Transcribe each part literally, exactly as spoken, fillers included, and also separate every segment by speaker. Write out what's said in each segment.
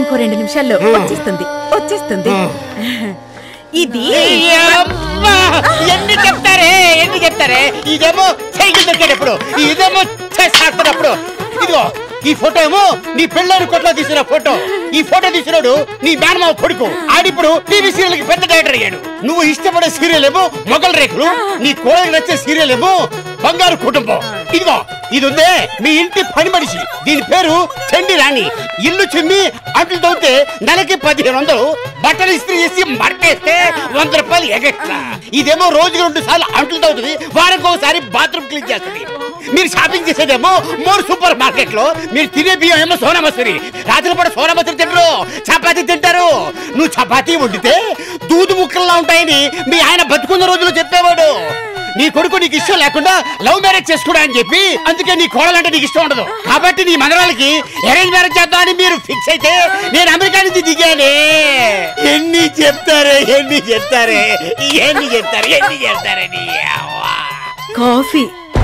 Speaker 1: ఇంకో రెండు నిమిషాల్లో వచ్చేస్తుంది వచ్చేస్తుంది ఇది
Speaker 2: ఎన్ని చెప్తారే ఎన్ని చెప్తారే ఇదేమో సైకిల్ దొరికేటప్పుడు ఇదేమో చేస్తున్నప్పుడు ఇదిగో ఈ ఫోటో ఏమో నీ పెళ్ళారు కొట్లో తీసిన ఫోటో ఈ ఫోటో తీసినాడు నీ మేనమావ కొడుకు ఆడిప్పుడు టీవీ సీరియల్ కి పెద్ద డైరెక్టర్ అయ్యాడు నువ్వు ఇష్టపడే సీరియల్ ఏమో మొగల్ రేకులు నీ కోడలికి నచ్చే సీరియల్ ఏమో బంగారు కుటుంబం ఇదిగో ఇది ఉందే మీ ఇంటి పని మనిషి దీని పేరు చెండి రాణి ఇల్లు చిమ్మి అంట్లు తవ్వుతే నెలకి పదిహేను వందలు బట్టలు ఇస్త్రీ చేసి మట్టేస్తే వంద రూపాయలు ఎగట్రా ఇదేమో రోజుకి రెండు సార్లు అంట్లు తవ్వుతుంది వారికి ఒకసారి బాత్రూమ్ క్లీన్ చేస్తుంది మీరు షాపింగ్ చేసేదేమో మోర్ సూపర్ మార్కెట్ లో మీరు తినే బియ్యం ఏమో సోనా మసూరి రాత్రి పూట సోనా మసూరి తింటారు చపాతీ తింటారు నువ్వు చపాతీ వండితే దూదు ముక్కల్లా ఉంటాయని మీ ఆయన బతుకున్న రోజులు చెప్పేవాడు నీ కొడుకు నీకు ఇష్టం లేకుండా లవ్ మ్యారేజ్ చేసుకోడా అని చెప్పి అందుకే నీ కోడలంటే నీకు ఇష్టం ఉండదు కాబట్టి నీ మనవరాలకి అరేంజ్ మ్యారేజ్ చేద్దామని మీరు ఫిక్స్ అయితే నేను అమెరికా నుంచి దిగానే ఎన్ని చెప్తారే ఎన్ని చెప్తారే ఎన్ని చెప్తారు ఎన్ని చెప్తారని
Speaker 1: కాఫీ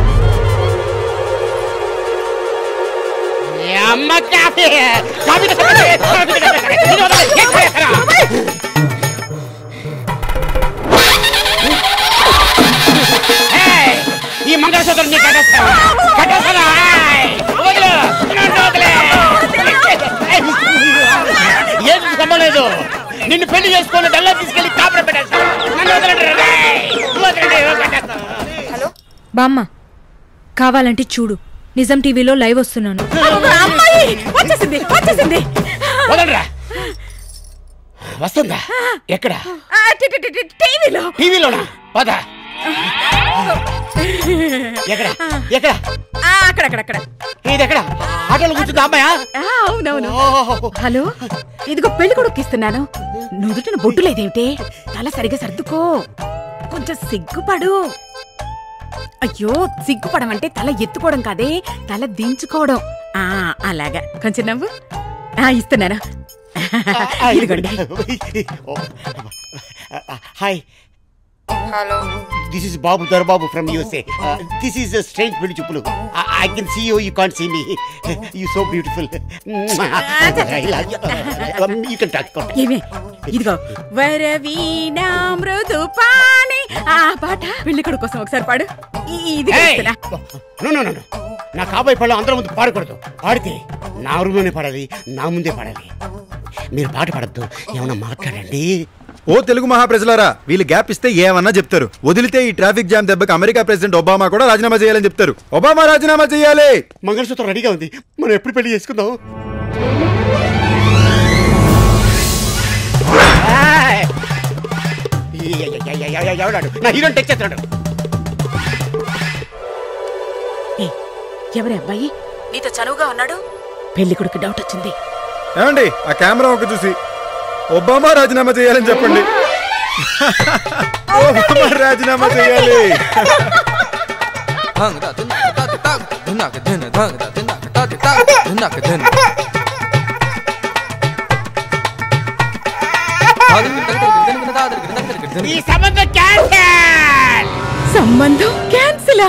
Speaker 2: అమ్మ కాఫీ కాఫీ ఈ మంగళసూత్రం నీ కట్టేస్తావా కట్టేస్తావా ఏం సంభలేదు నిన్ను పెళ్లి చేసుకొని డల్లా తీసుకెళ్లి కాపుర పెట్టేస్తావు
Speaker 3: హలో బామ్మ కావాలంటే చూడు నిజం టీవీలో లైవ్ వస్తున్నాను
Speaker 1: వచ్చేసింది వచ్చేసింది
Speaker 2: వదలరా వస్తుందా ఎక్కడ
Speaker 1: టీవీలో
Speaker 2: టీవీలోనా పద ఎక్కడ ఎక్కడ
Speaker 1: అక్కడక్కడక్కడ
Speaker 2: ఇది ఎక్కడ ఆటోలో కూర్చుందా అమ్మాయా
Speaker 1: అవునవును హలో ఇదిగో పెళ్లి కొడుకు ఇస్తున్నాను నుదుటిన బొట్టు లేదేమిటే తల సరిగా సర్దుకో కొంచెం సిగ్గుపడు అయ్యో సిగ్గుపడమంటే తల ఎత్తుకోవడం కాదే తల దించుకోవడం ఆ అలాగా కొంచెం నవ్వు ఇస్తున్నాను ఇదిగోండి
Speaker 2: hi
Speaker 4: Hello.
Speaker 2: This is Babu Darbabu from U S A. Uh, this is a strange Pili Chupulu. I, I can see you, you can't see me. You're so beautiful. I love you. Um, you can talk.
Speaker 1: ఏమే ఇదిగో వరవీణా మృదు పాని ఆ పాట పెళ్లి కొడుకు కోసం ఒకసారి పాడు ఇది
Speaker 2: నో నో నో నా కాబోయే పళ్ళు అందరి ముందు పాడకూడదు పాడితే నా రూమ్లోనే పాడాలి నా ముందే పాడాలి మీరు పాట పాడద్దు ఏమన్నా మాట్లాడండి
Speaker 5: ఓ తెలుగు మహాప్రజలారా వీళ్ళు గ్యాప్ ఇస్తే ఏమన్నా చెప్తారు వదిలితే ఈ ట్రాఫిక్ జామ్ దెబ్బకి అమెరికా ప్రెసిడెంట్ ఒబామా కూడా రాజీనామా చేయాలని చెప్తారు ఒబామా రాజీనామా చేయాలి
Speaker 2: మంగళసూత్రం రెడీగా ఉంది మనం ఎప్పుడు పెళ్లి చేసుకుందాం ఎవడాడు నా హీరోని టెక్ చేస్తున్నాడు
Speaker 1: ఎవరి అబ్బాయి నీతో చనువుగా ఉన్నాడు పెళ్లి కొడుకు డౌట్ వచ్చింది
Speaker 5: ఏమండి ఆ కెమెరా ఒక చూసి ఒబామా రాజీనామా చేయాలని చెప్పండి ఒబామా రాజీనామా చేయాలి
Speaker 2: ఈ సంబంధం క్యాన్సిల్
Speaker 1: సంబంధం క్యాన్సిలా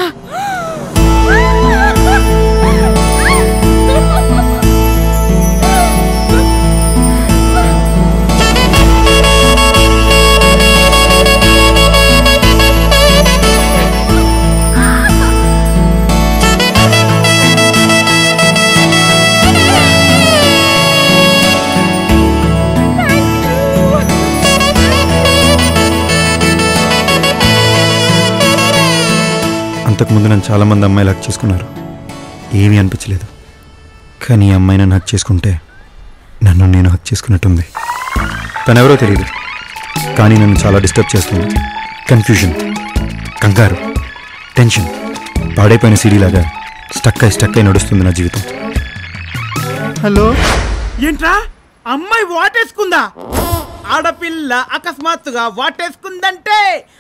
Speaker 5: అంతకుముందు నన్ను చాలామంది అమ్మాయిలు హక్ చేసుకున్నారు ఏమీ అనిపించలేదు కానీ ఈ అమ్మాయి నన్ను హక్ చేసుకుంటే నన్ను నేను హక్ చేసుకున్నట్టుంది తనెవరో తెలియదు కానీ నన్ను చాలా డిస్టర్బ్ చేస్తుంది కన్ఫ్యూజన్ కంగారు టెన్షన్ పాడైపోయిన సీడీలాగా స్టక్ అయి స్టక్ అయి నడుస్తుంది నా జీవితం
Speaker 6: హలో ఏంట్రా అమ్మాయి వాటేసుకుందా ఆడపిల్ల అకస్మాత్తుగా వాటేసుకుందంటే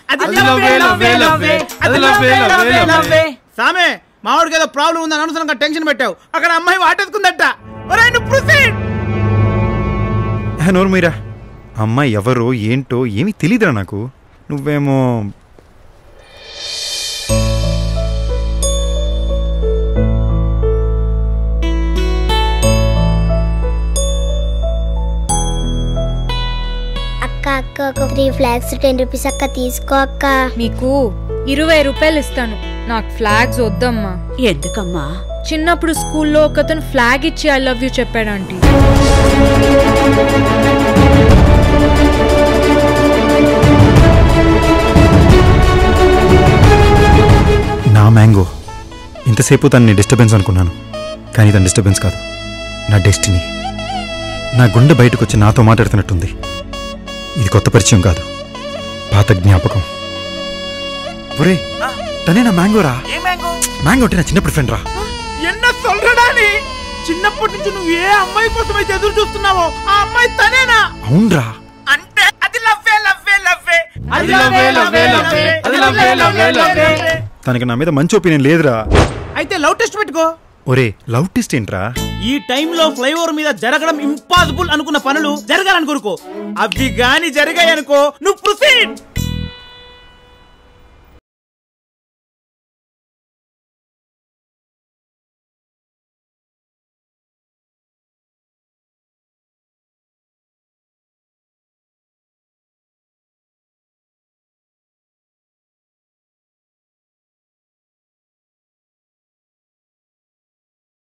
Speaker 6: సామే మావాడికి ఏదో ప్రాబ్లం ఉందని అనవసరంగా టెన్షన్ పెట్టావు అక్కడ అమ్మాయి వాటేసుకుందట
Speaker 5: నోరు మీరా అమ్మాయి ఎవరో ఏంటో ఏమీ తెలీదురా నాకు నువ్వేమో
Speaker 4: అక్క ఒక త్రీ ఫ్లాగ్స్ టెన్ రూపీస్ అక్క తీసుకో అక్క.
Speaker 3: మీకు ఇరవై రూపాయలు ఇస్తాను, నాకు ఫ్లాగ్స్ వద్దమ్మా.
Speaker 1: ఎందుకమ్మా?
Speaker 3: చిన్నప్పుడు స్కూల్లో ఒకతను ఫ్లాగ్ ఇచ్చి ఐ లవ్ యూ చెప్పాడు ఆంటీ.
Speaker 5: నా మ్యాంగో, ఇంతసేపు తనని డిస్టర్బెన్స్ అనుకున్నాను, కానీ తన డిస్టర్బెన్స్ కాదు, నా డెస్టినీ. నా గుండె బయటకు వచ్చి నాతో మాట్లాడుతున్నట్టుంది. ఇది కొత్త పరిచయం కాదు, పాత జ్ఞాపకం. ఒరే తనే నా మ్యాంగో రా. మ్యాంగో అంటే నా చిన్నప్పుడు ఫ్రెండ్ రా.
Speaker 6: ఎన్న సొల్రడాని చిన్నప్పటి నుంచి నువ్వు ఏ అమ్మాయి కోసం అయితే ఎదురు చూస్తున్నావో ఆ అమ్మాయి తనేనా?
Speaker 5: అవునరా.
Speaker 6: అంటే అది లవ్వే లవ్వే లవ్వే అది లవ్వే లవ్వే లవ్వే అది లవ్వే లవ్వే లవ్వే.
Speaker 5: తనకి నా మీద మంచి ఒపీనియన్ లేదురా.
Speaker 6: అయితే లవ్ టెస్ట్ పెట్టుకో.
Speaker 5: ఒరే లవ్ టెస్ట్ ఏంట్రా?
Speaker 6: ఈ టైంలో ఫ్లైఓవర్ మీద జరగడం ఇంపాసిబుల్ అనుకున్న పనులు జరగాలని కోరుకో. అవి గాని జరిగాయనుకో నువ్వు ప్రొసీడ్.